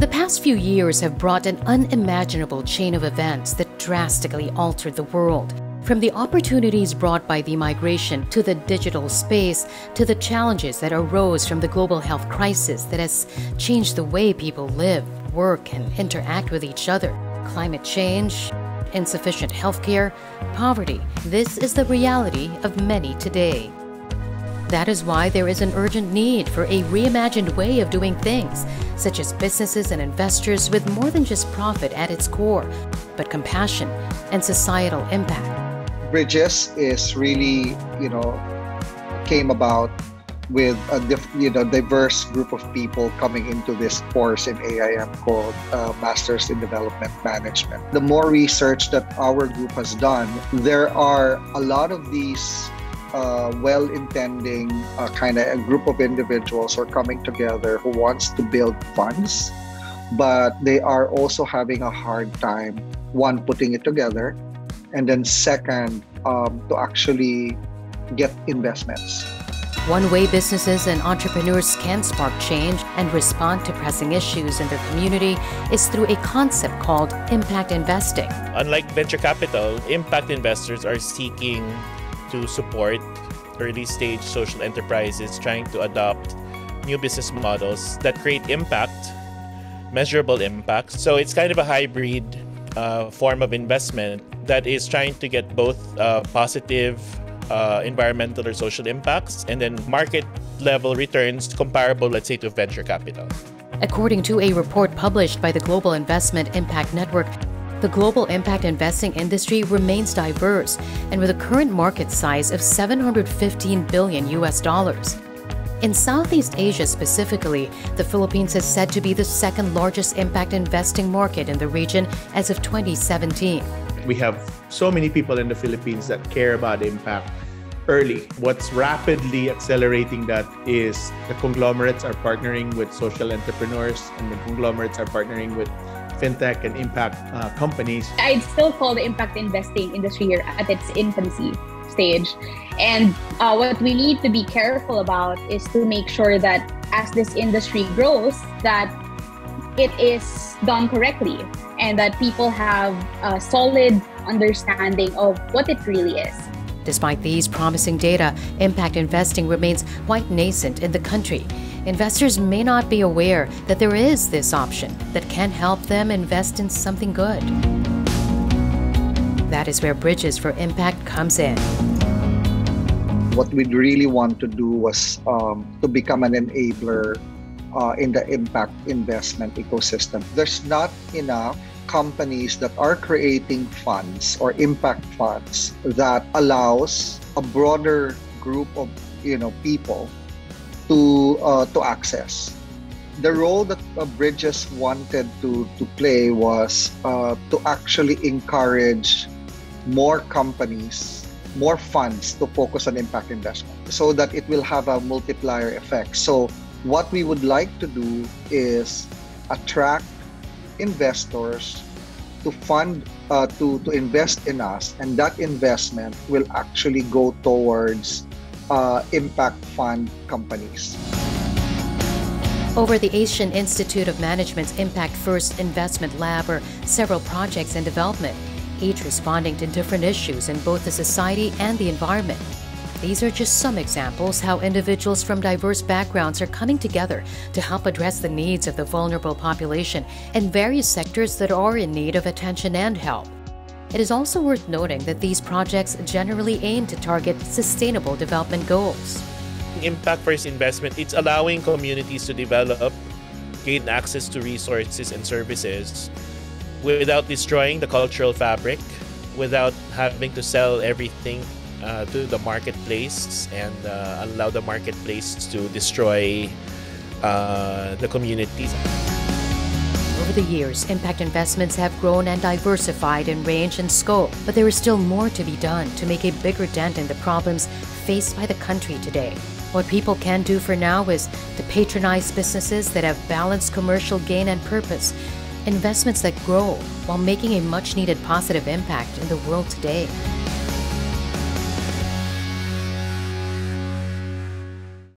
The past few years have brought an unimaginable chain of events that drastically altered the world. From the opportunities brought by the migration to the digital space to the challenges that arose from the global health crisis that has changed the way people live, work, and interact with each other. Climate change, insufficient healthcare, poverty. This is the reality of many today. That is why there is an urgent need for a reimagined way of doing things, such as businesses and investors with more than just profit at its core, but compassion and societal impact. Bridges is really, came about with a diverse group of people coming into this course in AIM called Masters in Development Management. The more research that our group has done, there are a lot of these well-intending kind of a group of individuals who are coming together who wants to build funds, but they are also having a hard time, one, putting it together, and then second, to actually get investments. One way businesses and entrepreneurs can spark change and respond to pressing issues in their community is through a concept called impact investing. Unlike venture capital, impact investors are seeking to support early-stage social enterprises trying to adopt new business models that create impact, measurable impact. So it's kind of a hybrid form of investment that is trying to get both positive environmental or social impacts and then market-level returns comparable, let's say, to venture capital. According to a report published by the Global Investment Impact Network, the global impact investing industry remains diverse and with a current market size of $715 billion. In Southeast Asia specifically, the Philippines is said to be the second largest impact investing market in the region as of 2017. We have so many people in the Philippines that care about impact early. What's rapidly accelerating that is the conglomerates are partnering with social entrepreneurs and the conglomerates are partnering with fintech and impact companies. I'd still call the impact investing industry here at its infancy stage. And what we need to be careful about is to make sure that as this industry grows, that it is done correctly and that people have a solid understanding of what it really is. Despite these promising data, impact investing remains quite nascent in the country. Investors may not be aware that there is this option that can help them invest in something good. That is where Bridges for Impact comes in. What we really want to do was to become an enabler in the impact investment ecosystem. There's not enough companies that are creating funds or impact funds that allows a broader group of people to access. The role that Bridges wanted to play was to actually encourage more companies, more funds to focus on impact investment so that it will have a multiplier effect. So what we would like to do is attract investors to fund, to invest in us, and that investment will actually go towards impact fund companies. Over the Asian Institute of Management's Impact First Investment Lab are several projects in development, each responding to different issues in both the society and the environment. These are just some examples how individuals from diverse backgrounds are coming together to help address the needs of the vulnerable population in various sectors that are in need of attention and help. It is also worth noting that these projects generally aim to target sustainable development goals. Impact First Investment, it's allowing communities to develop, gain access to resources and services without destroying the cultural fabric, without having to sell everything to the marketplace and allow the marketplace to destroy the communities. Over the years, impact investments have grown and diversified in range and scope, but there is still more to be done to make a bigger dent in the problems faced by the country today. What people can do for now is to patronize businesses that have balanced commercial gain and purpose, investments that grow while making a much-needed positive impact in the world today.